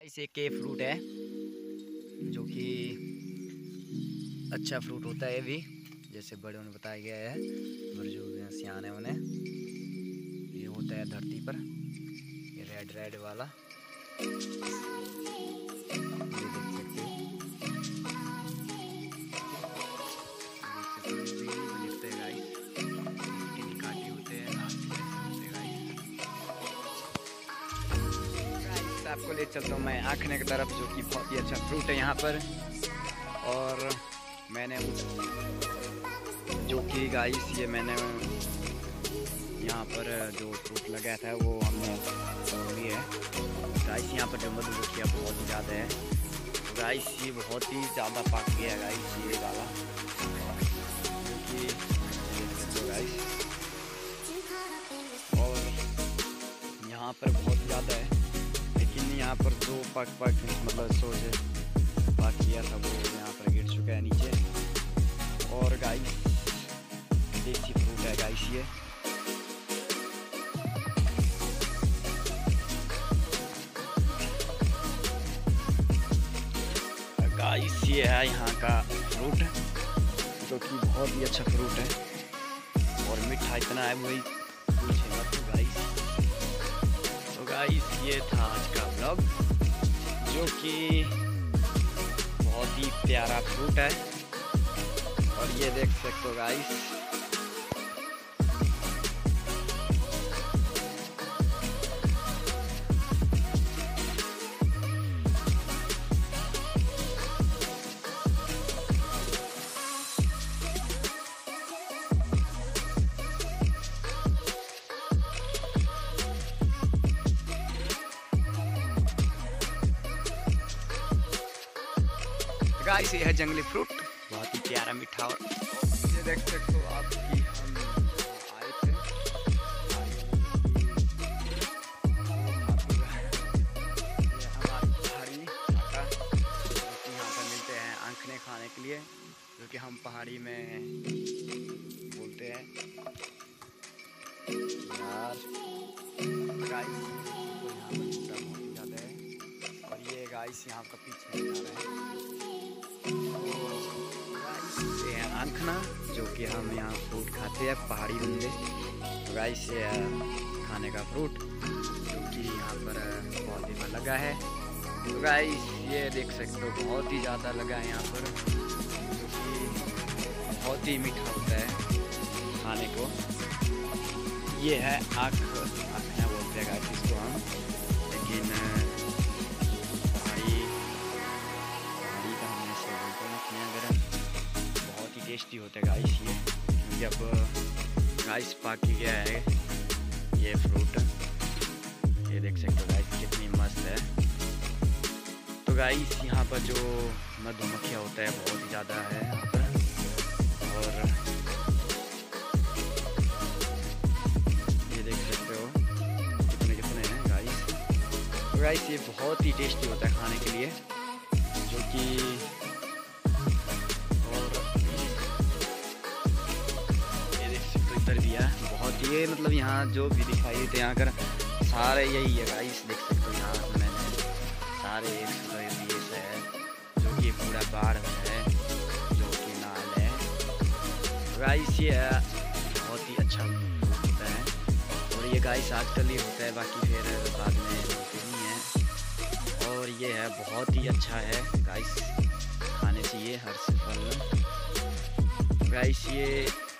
इसे के फ्रूट है जो कि अच्छा फ्रूट होता है भी, जैसे बड़े ने बताया गया है और जो सियाने उन्हें ये होता है धरती पर, ये रेड रेड वाला ये देख सकते हो। दिखते हैं गाइस, इसके काटे होते हैं गाइस। आपको ले चलता हूँ मैं आखने की तरफ, जो कि बहुत ही अच्छा फ्रूट है यहाँ पर। और मैंने जो कि गाइस ये मैंने यहाँ पर जो फ्रूट लगाया था वो हमने तोड़ी है गाइस। यहाँ पर जो मधुमक्खियाँ बहुत ही ज़्यादा है गाइस, ये बहुत ही ज़्यादा पक गया है गाइस ये वाला, क्योंकि गाइस और यहाँ पर बहुत ज़्यादा है, लेकिन यहाँ पर जो पक मतलब सोच पक किया था वो यहाँ पर गिर चुका है नीचे। और गाइस देसी फ्रूट है गाइस ये, गाइस ये है यहाँ का फ्रूट जो कि बहुत ही अच्छा फ्रूट है और मीठा इतना है वही पूछे मत गाइस। तो गाइस ये था आज का ब्लॉग, जो कि बहुत ही प्यारा फ्रूट है और ये देख सकते हो गाइस। गाइस ये है जंगली फ्रूट, बहुत ही प्यारा मीठा। और ये देख सकते हो आप कि हम आए थे हमारी पहाड़ी आटा, जो कि यहाँ पर मिलते हैं आंखने खाने के लिए, जो कि हम पहाड़ी में बोलते हैं यार गाइस। तो यहाँ पर झूठा बहुत ही ज़्यादा है और ये गाइस यहाँ पर पीछे जा रहे हैं आंखना, जो कि हम यहाँ फ्रूट खाते हैं पहाड़ी बंदे। तो गाइस ये खाने का फ्रूट जो कि यहाँ पर पौधे पर लगा है। तो गाइस ये देख सकते हो बहुत ही ज़्यादा लगा है यहाँ पर, जो कि बहुत ही मीठा होता है खाने को। ये है आँखना बोलते हैं गाइस इसको हम, लेकिन पहाड़ी का हम ऐसे बोलते हैं अगर बहुत ही टेस्टी होता है गाइस ये। जब गाइस पक गया है ये फ्रूट, ये देख सकते हो गाइस कितनी मस्त है। तो गाइस यहाँ पर जो मधुमक्खियाँ होता है बहुत ही ज़्यादा है यहाँ पर, और ये देख सकते हो कितने हैं गाइस। तो गाइस ये बहुत ही टेस्टी होता है खाने के लिए, जो कि बहुत ये मतलब यहाँ जो भी दिखाई देते हैं यहाँ कर सारे यही है गाइस। देख सकते हो यहाँ मैंने सारे ये है जो कि पूरा बाढ़ है, जो कि नाल है गाइस। ये बहुत ही अच्छा होता है और ये गाइस आजकल ही होता है, बाकी फिर बाद में नहीं है। और ये है बहुत ही अच्छा है गाइस, खाने चाहिए हर फल गाइस। ये